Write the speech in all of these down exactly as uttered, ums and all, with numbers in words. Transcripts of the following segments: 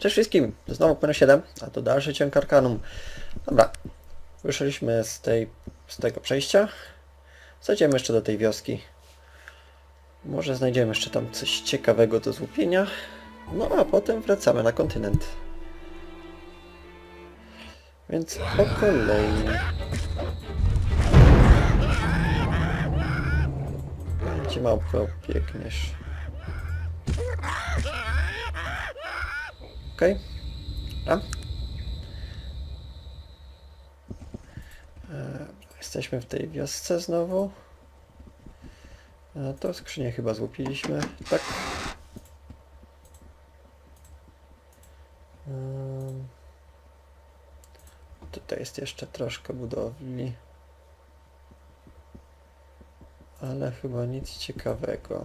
Cześć wszystkim, znowu Peno siedem, a to dalszy ciąg Arkanum. Dobra, wyszliśmy z tej, z tego przejścia. Zajdziemy jeszcze do tej wioski. Może znajdziemy jeszcze tam coś ciekawego do złupienia. No a potem wracamy na kontynent. Więc po kolei. Gdzie małpko biegniesz? Okej. Okay. E, jesteśmy w tej wiosce znowu. E, to skrzynię chyba złupiliśmy. Tak. E, tutaj jest jeszcze troszkę budowli. Ale chyba nic ciekawego.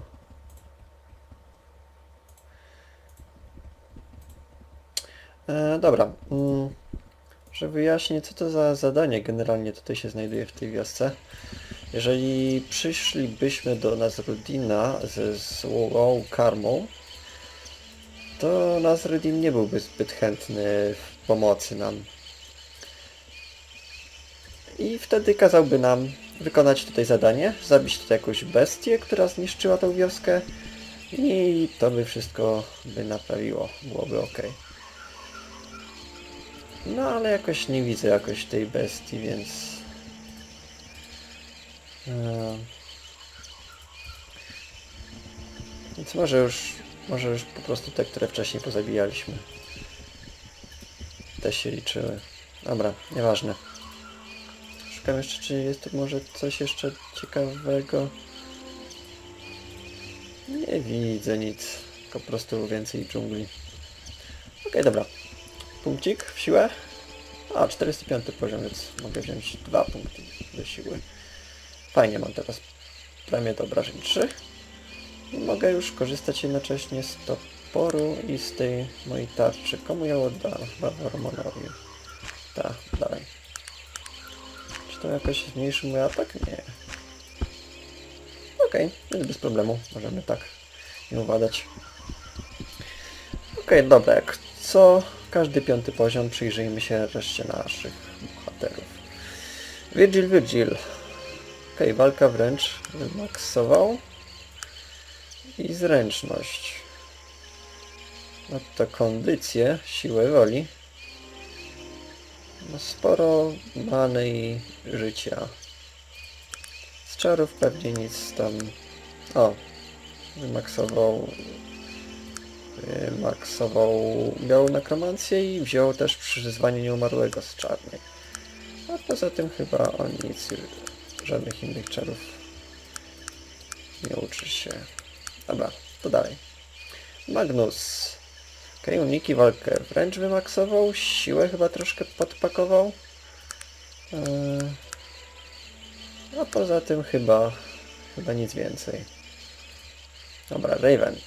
E, dobra. Mm. Że wyjaśnię, co to za zadanie generalnie tutaj się znajduje w tej wiosce. Jeżeli przyszlibyśmy do Nasruddina ze złą karmą, to Nasruddin nie byłby zbyt chętny w pomocy nam. I wtedy kazałby nam wykonać tutaj zadanie, zabić tutaj jakąś bestię, która zniszczyła tą wioskę i to by wszystko by naprawiło, byłoby ok. No ale jakoś nie widzę jakoś tej bestii, więc... Yy... Więc może już, może już po prostu te, które wcześniej pozabijaliśmy. Te się liczyły. Dobra, nieważne. Szukam jeszcze, czy jest tu może coś jeszcze ciekawego. Nie widzę nic, tylko po prostu więcej dżungli. Okej, okay, dobra. Punkcik w siłę. A, czterdzieści piąty poziom, więc mogę wziąć dwa punkty do siły. Fajnie, mam teraz premię do obrażeń trzy. I mogę już korzystać jednocześnie z toporu i z tej mojej tarczy. Komu ją oddałem? Chyba Woromonowi. Tak, dalej. Czy to jakoś zmniejszy mój atak? Nie. Okej, okay, więc bez problemu. Możemy tak nie uwadać. Okej, okay, dobra, jak co każdy piąty poziom przyjrzyjmy się reszcie naszych bohaterów. Virgil, Virgil. Okej, okay, walka wręcz wymaksował. I zręczność. No to kondycję, siłę woli. No sporo many i życia. Z czarów pewnie nic tam... O! Wymaksował... Wymaksował białą nekromancję i wziął też przyzwanie nieumarłego z czarnej. A poza tym chyba on nic, żadnych innych czarów nie uczy się. Dobra, to dalej. Magnus. Okej, okay, uniki walkę wręcz wymaksował, siłę chyba troszkę podpakował. Yy... A poza tym chyba, chyba nic więcej. Dobra, Raven.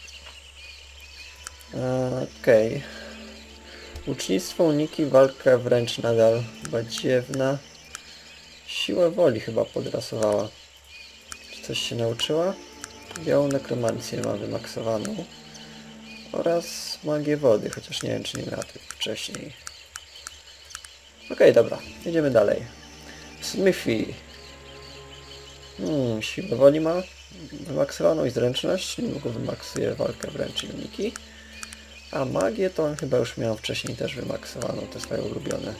Okej. Okay. Ucznictwo, uniki, walka wręcz nadal badziewna. Siłę woli chyba podrasowała. Czy coś się nauczyła? Białą nekromancję ma wymaksowaną. Oraz magię wody, chociaż nie wiem, czy nie miała tych wcześniej. Okej, okay, dobra. Jedziemy dalej. Smithy. Hmm, siłę woli ma wymaksowaną i zręczność. Niedługo wymaksuje walkę wręcz i uniki. A magię to on chyba już miał wcześniej też wymaksowaną, te swoje ulubione.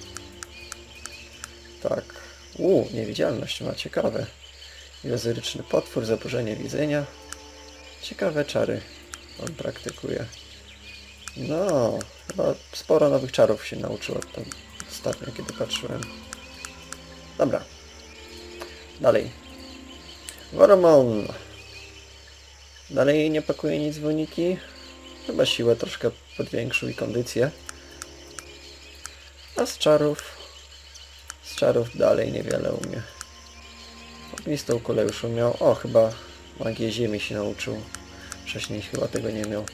Tak. Uuu, niewidzialność ma, ciekawe. Iluzoryczny potwór, zaburzenie widzenia. Ciekawe czary on praktykuje. No, chyba sporo nowych czarów się nauczyło tam ostatnio, kiedy patrzyłem. Dobra. Dalej. Woromon. Dalej nie pakuje nic w uniki. Chyba siłę troszkę podwiększył i kondycję. A z czarów... Z czarów dalej niewiele umie. Ognistą kulę już umiał. O, chyba magię ziemi się nauczył. Wcześniej chyba tego nie miał.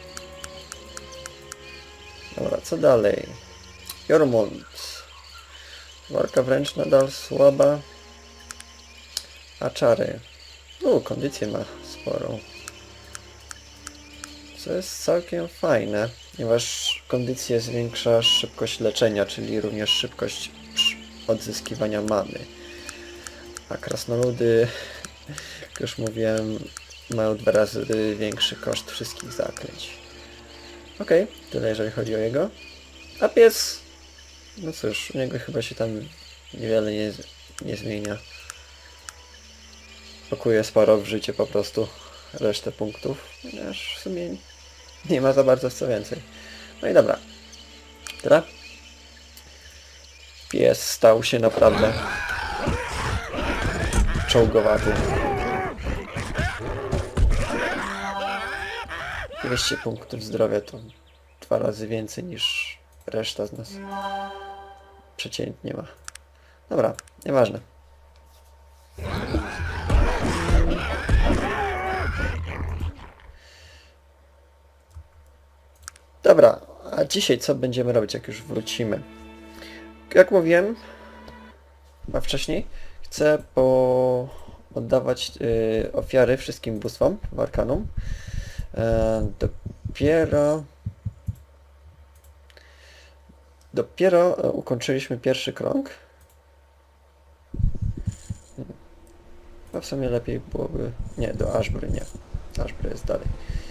Dobra, co dalej? Jormund. Walka wręcz nadal słaba. A czary? No, kondycję ma sporą. Co jest całkiem fajne. ponieważ kondycję zwiększa szybkość leczenia, czyli również szybkość odzyskiwania many. A krasnoludy, jak już mówiłem, mają dwa razy większy koszt wszystkich zaklęć. Okej, okay, tyle jeżeli chodzi o jego. A pies, no cóż, u niego chyba się tam niewiele nie, nie zmienia. Pakuje sporo w życie po prostu resztę punktów, ponieważ w sumie nie ma za bardzo co więcej. No i dobra. Tyle. Pies stał się naprawdę czołgowaty. dwieście punktów zdrowia to dwa razy więcej niż reszta z nas. Przeciętnie ma. Dobra, nieważne. Dobra, a dzisiaj co będziemy robić, jak już wrócimy? Jak mówiłem, a wcześniej, chcę po oddawać y, ofiary wszystkim bóstwom w Arcanum. E, dopiero dopiero ukończyliśmy pierwszy krąg. No w sumie lepiej byłoby... Nie, do Ashbury nie. Ashbury jest dalej.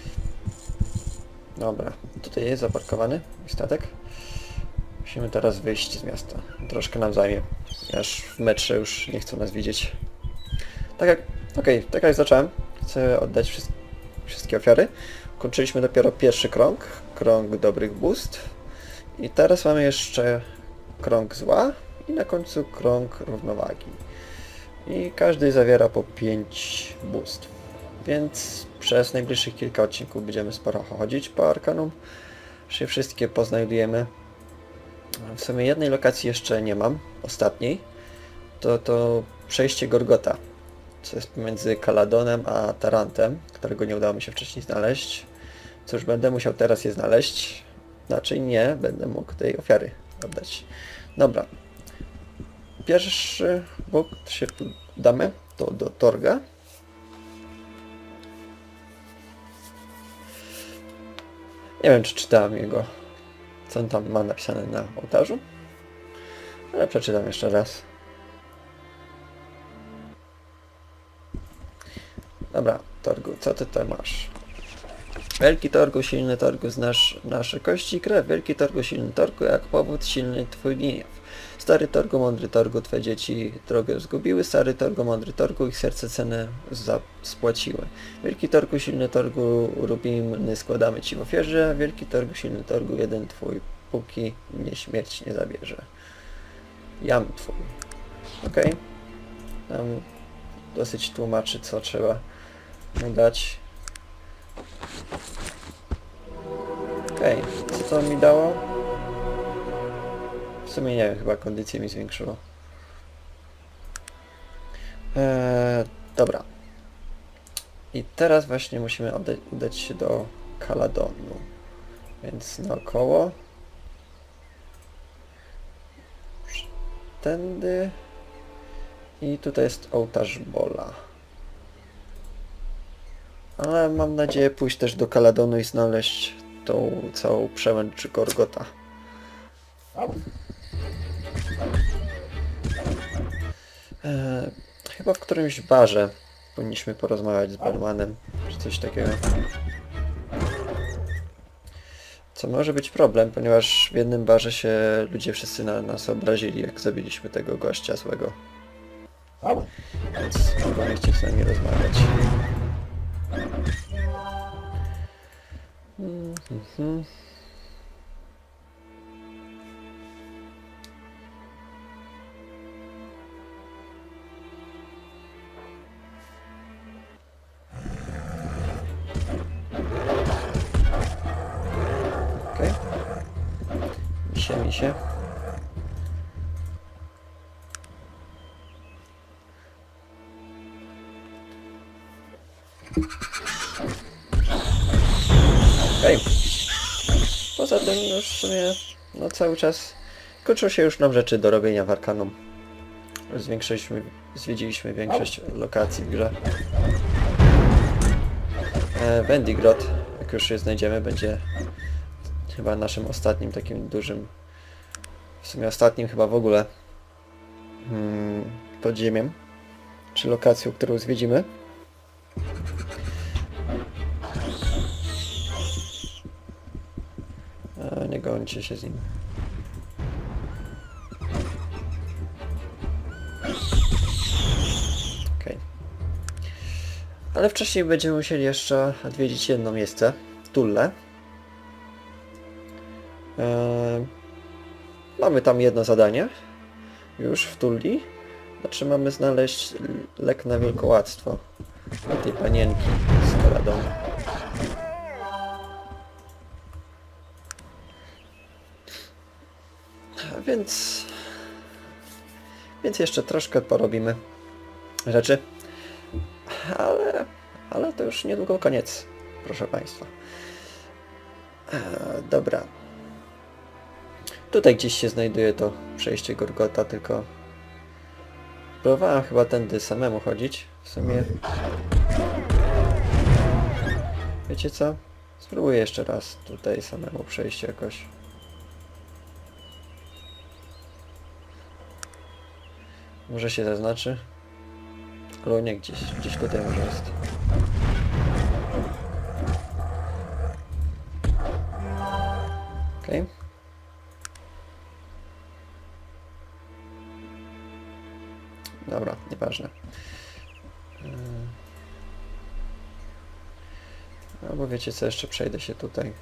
Dobra, tutaj jest zaparkowany statek. Musimy teraz wyjść z miasta. Troszkę nam zajmie, aż w metrze już nie chcą nas widzieć. Tak jak... Okej, okay, tak jak zacząłem, chcę oddać wszyst wszystkie ofiary. Kończyliśmy dopiero pierwszy krąg, krąg dobrych bóstw. I teraz mamy jeszcze krąg zła i na końcu krąg równowagi. I każdy zawiera po pięć bóstw. Więc przez najbliższych kilka odcinków będziemy sporo chodzić po Arcanum. Się wszystkie poznajdujemy. W sumie jednej lokacji jeszcze nie mam, ostatniej. To to przejście Gorgota, co jest pomiędzy Caladonem a Tarantem, którego nie udało mi się wcześniej znaleźć. Cóż, będę musiał teraz je znaleźć. Znaczy nie, będę mógł tej ofiary oddać. Dobra. Pierwszy bóg się damy, to do Torga. Nie wiem, czy czytałem jego, co on tam ma napisane na ołtarzu, ale przeczytam jeszcze raz. Dobra, Torgu, co ty tutaj masz? Wielki Torgu, silny Torgu, znasz nasze kości i krew. Wielki Torgu, silny Torgu, jak powód silny twój gniew. Stary Torgu, mądry Torgu, twe dzieci drogę zgubiły. Stary Torgu, mądry Torgu, ich serce cenę spłaciły. Wielki Torgu, silny Torgu, rubiny składamy ci w ofierze. Wielki Torgu, silny Torgu, jeden twój, póki mnie śmierć nie zabierze. Jam twój. Okej. Okay. Tam dosyć tłumaczy, co trzeba mu dać. Okej, okay. Co to mi dało? W sumie nie wiem, chyba kondycję mi zwiększyło. Eee, dobra. I teraz właśnie musimy udać, udać się do Caladonu. Więc naokoło. Tędy. I tutaj jest ołtarz Bola. Ale mam nadzieję pójść też do Caladonu i znaleźć tą całą przełęcz Gorgota. Eee, chyba w którymś barze powinniśmy porozmawiać z barmanem, czy coś takiego. Co może być problem, ponieważ w jednym barze się ludzie wszyscy na nas obrazili, jak zabiliśmy tego gościa złego. Więc chyba nie chcieć z nami rozmawiać. Mm-hmm. Okej. Okay. Misie, misie. Okej. Okay. Poza tym już w sumie no cały czas kończą się już nam rzeczy do robienia w Arcanum. Zwiększyliśmy, zwiedziliśmy większość lokacji w grze. E, Vendigroth, jak już je znajdziemy, będzie chyba naszym ostatnim takim dużym, w sumie ostatnim chyba w ogóle hmm, podziemiem, czy lokacją, którą zwiedzimy. A, nie gońcie się z nim. Okej. Ale wcześniej będziemy musieli jeszcze odwiedzić jedno miejsce, Tulle. Eee, mamy tam jedno zadanie już w Tulli. Znaczy mamy znaleźć lek na wielkołactwo dla tej panienki z Caladonu. Więc... Więc jeszcze troszkę porobimy rzeczy. Ale... Ale to już niedługo koniec, proszę Państwa. Eee, dobra. Tutaj gdzieś się znajduje to przejście Gorgota, tylko... Próbowałem chyba tędy samemu chodzić. W sumie... Wiecie co? Spróbuję jeszcze raz tutaj samemu przejść jakoś. Może się zaznaczy? Ale nie, gdzieś, gdzieś tutaj może jest. Okej. Okay. Dobra, nieważne. Albo wiecie co, jeszcze przejdę się tutaj.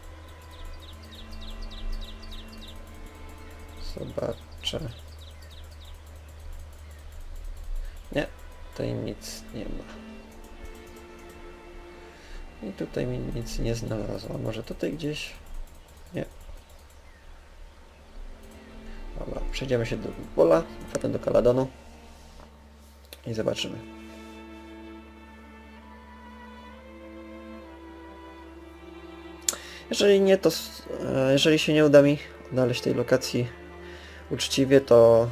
Zobaczę. Nie, tutaj nic nie ma. I tutaj mi nic nie znalazło. Może tutaj gdzieś? Nie. Dobra, przejdziemy się do Bola, potem do Caladonu i zobaczymy. Jeżeli nie, to jeżeli się nie uda mi odnaleźć tej lokacji uczciwie, to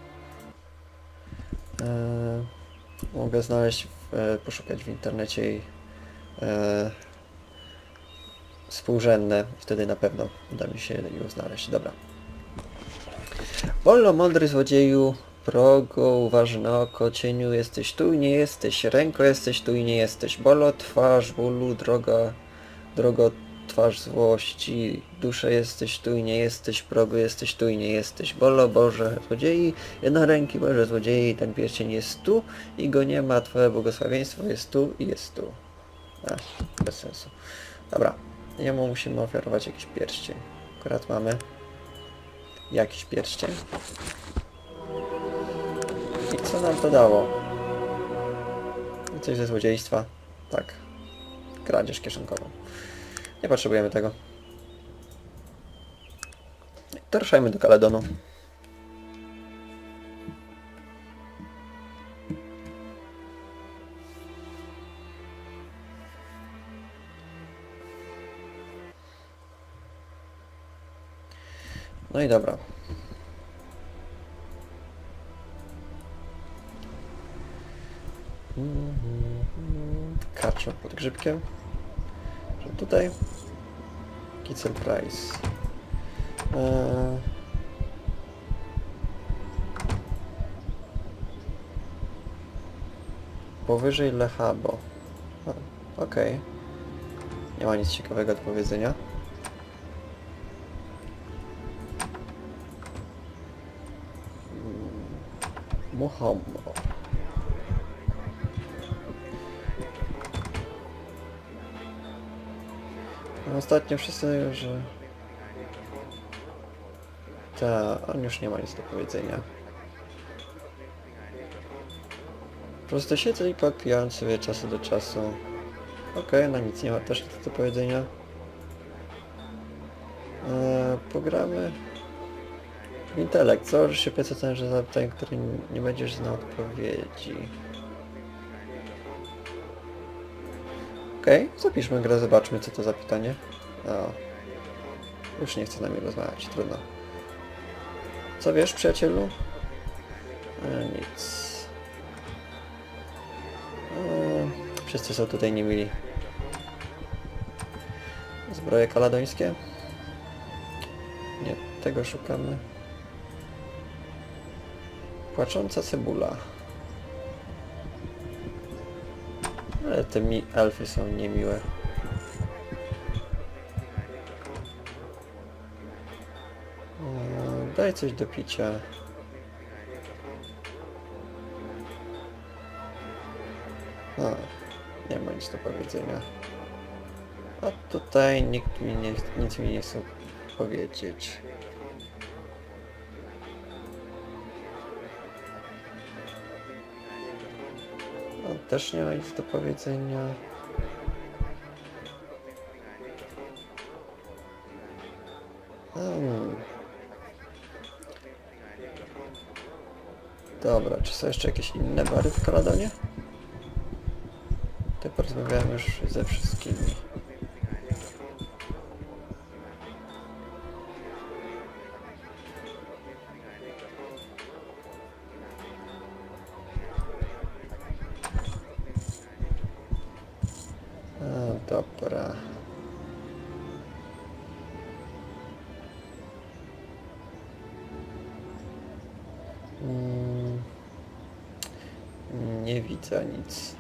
e, mogę znaleźć, e, poszukać w internecie i e, współrzędne. Wtedy na pewno uda mi się ją znaleźć. Dobra. Bollo, mądry złodzieju, progo, uważne oko, cieniu, jesteś tu i nie jesteś, ręko, jesteś tu i nie jesteś, Bollo, twarz bólu, droga, drogo, twarz złości, dusze, jesteś tu i nie jesteś, progo, jesteś tu i nie jesteś, Bollo, Boże, złodziei, jednoręki, Boże, złodziei, ten pierścień jest tu i go nie ma, twoje błogosławieństwo jest tu i jest tu. Ach, bez sensu. Dobra, jemu musimy ofiarować jakiś pierścień. Akurat mamy jakiś pierścień. I co nam to dało? Coś ze złodziejstwa? Tak. Kradzież kieszonkową. Nie potrzebujemy tego. To ruszajmy do Caladonu. No i dobra. Karczma pod grzybkiem. Że tutaj Kitzel Price. Eee... Powyżej Lechabo. Okej. Okay. Nie ma nic ciekawego do powiedzenia. Muhombo. Ostatnio wszyscy, że... Ta, on już nie ma nic do powiedzenia. Po prostu siedzę i podpijam sobie czasu do czasu. Okej, okay, no nic nie ma też nic do powiedzenia. Eee, pogramy w intelekt. Założysz się pecetem, że zapytań, który nie będziesz znał odpowiedzi. Okej, okay, zapiszmy grę, zobaczmy co to za pytanie. O, już nie chce z nami rozmawiać, trudno. Co wiesz, przyjacielu? E, nic. E, wszyscy są tutaj niemili. Zbroje kaladońskie? Nie, tego szukamy. Płacząca cebula. Ale te mi elfy są niemiłe. O, daj coś do picia. A, nie ma nic do powiedzenia. A tutaj nikt mi nie, nic mi nie chce powiedzieć. On też nie ma nic do powiedzenia. Hmm. Dobra, czy są jeszcze jakieś inne bary w Caladonie? Tutaj porozmawiałem już ze wszystkimi. A, dobra. Hmm. Nie widzę nic.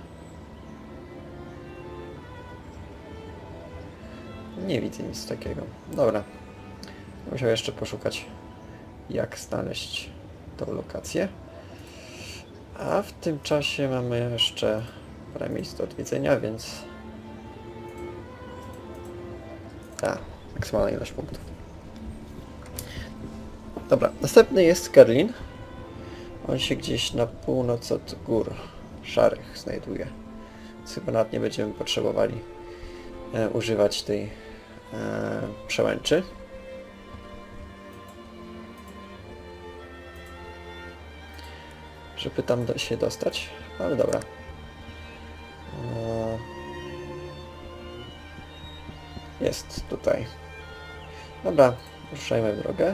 Nie widzę nic takiego. Dobra. Musiał jeszcze poszukać, jak znaleźć tą lokację. A w tym czasie mamy jeszcze parę miejsc do odwiedzenia, więc... A, maksymalna ilość punktów. Dobra, następny jest Kerlin. On się gdzieś na północ od gór szarych znajduje. Więc chyba nawet nie będziemy potrzebowali e, używać tej e, przełęczy. Żeby tam do, się dostać, ale dobra. E, jest tutaj. Dobra, ruszajmy w drogę.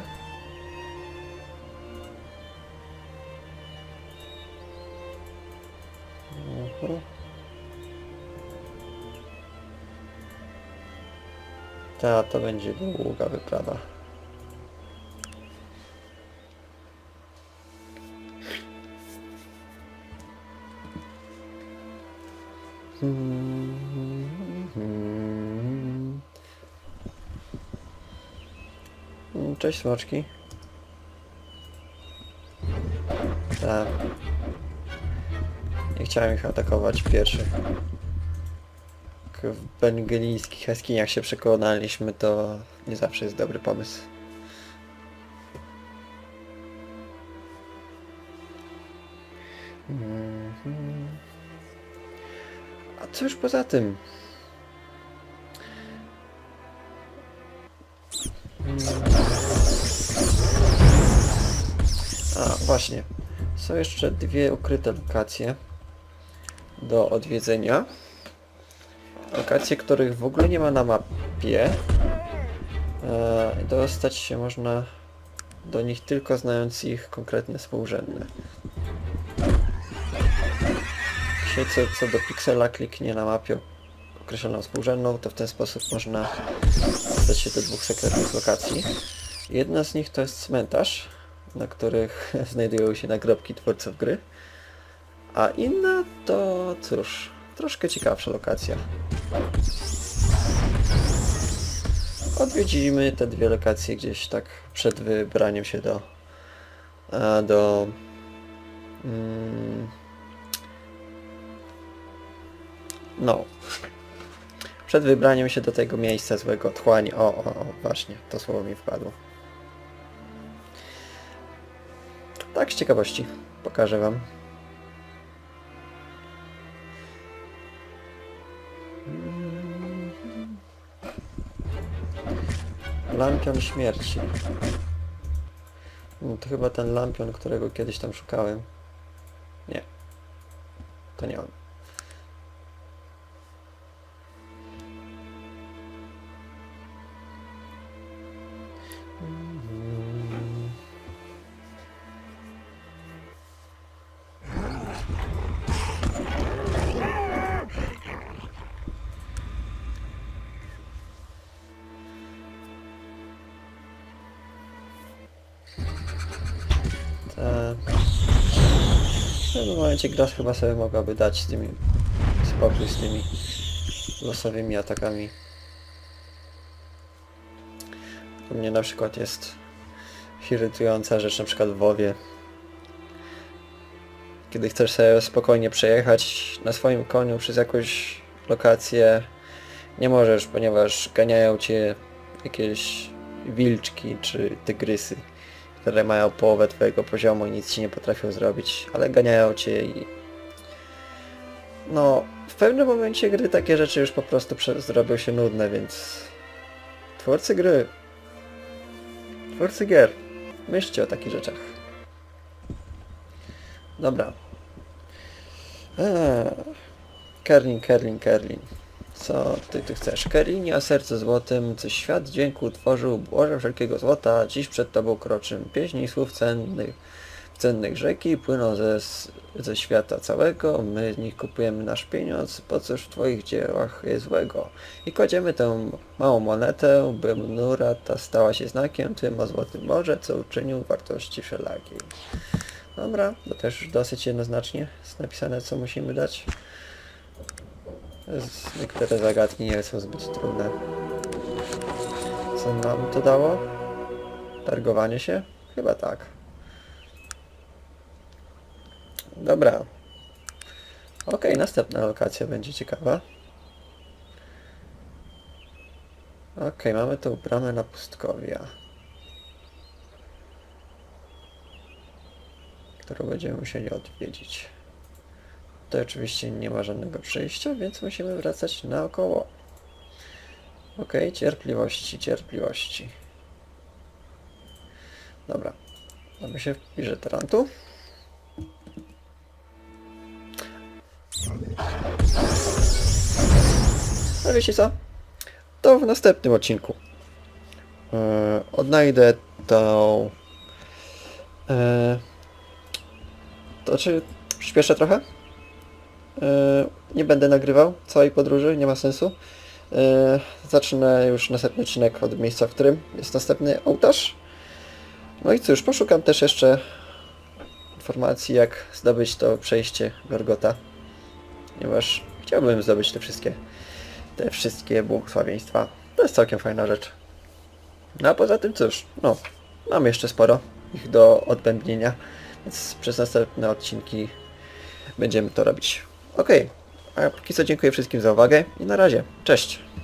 Mhm. Ta, to będzie długa wyprawa. Cześć smoczki. Tak. Nie chciałem ich atakować pierwszych. W bengalijskich jaskiniach się przekonaliśmy, to nie zawsze jest dobry pomysł. Mm-hmm. A co już poza tym? A, właśnie. Są jeszcze dwie ukryte lokacje do odwiedzenia. Lokacje, których w ogóle nie ma na mapie. Eee, dostać się można do nich tylko znając ich konkretne współrzędne. Jeśli co, co do piksela kliknie na mapie określoną współrzędną, to w ten sposób można dostać się do dwóch sekretnych lokacji. Jedna z nich to jest cmentarz, na których znajdują się nagrobki twórców gry. A inna to, cóż, troszkę ciekawsza lokacja. Odwiedzimy te dwie lokacje gdzieś tak przed wybraniem się do... do... Mm, no. Przed wybraniem się do tego miejsca złego otchłani. O, o, o, właśnie, to słowo mi wpadło. Tak z ciekawości pokażę wam. Lampion śmierci. No, to chyba ten lampion, którego kiedyś tam szukałem. Nie. To nie on. Tak. W pewnym momencie gra chyba sobie mogłaby dać z tymi spokój z tymi losowymi atakami. U mnie na przykład jest irytująca rzecz, na przykład w WoWie. Kiedy chcesz sobie spokojnie przejechać na swoim koniu przez jakąś lokację, nie możesz, ponieważ ganiają cię jakieś wilczki czy tygrysy, które mają połowę twojego poziomu i nic ci nie potrafią zrobić, ale ganiają cię i... No, w pewnym momencie gry takie rzeczy już po prostu zrobią się nudne, więc... Twórcy gry... Twórcy gier, myślcie o takich rzeczach. Dobra. Eee. Kerlin, Kerlin, Kerlin. Co ty tu chcesz? Kerlin, a serce złotym, coś świat dźwięku utworzył, błoże wszelkiego złota, dziś przed tobą kroczym. Pieśni słów cennych, cennych rzeki płyną ze, ze świata całego, my z nich kupujemy nasz pieniądz, po cóż w twoich dziełach jest złego. I kładziemy tę małą monetę, by nura ta stała się znakiem tym o złotym morze, co uczynił wartości wszelakiej. Dobra, to też już dosyć jednoznacznie jest napisane, co musimy dać. Niektóre zagadki nie są zbyt trudne. Co nam to dało? Targowanie się? Chyba tak. Dobra. Ok, następna lokacja będzie ciekawa. Ok, mamy tą bramę na pustkowia, którą będziemy musieli odwiedzić. To oczywiście nie ma żadnego przejścia, więc musimy wracać naokoło. Ok, cierpliwości, cierpliwości. Dobra. Mamy się w wirze tarantu. A wiecie co? To w następnym odcinku. Yy, odnajdę tą... Yy, to czy przyspieszę trochę? Yy, nie będę nagrywał całej podróży, nie ma sensu. Yy, zacznę już następny odcinek od miejsca, w którym jest następny ołtarz. No i cóż, poszukam też jeszcze informacji, jak zdobyć to przejście Gorgota, ponieważ chciałbym zdobyć te wszystkie te wszystkie błogosławieństwa. To jest całkiem fajna rzecz. No a poza tym cóż, no, mam jeszcze sporo ich do odbębnienia, więc przez następne odcinki będziemy to robić. Ok, a póki co dziękuję wszystkim za uwagę i na razie. Cześć!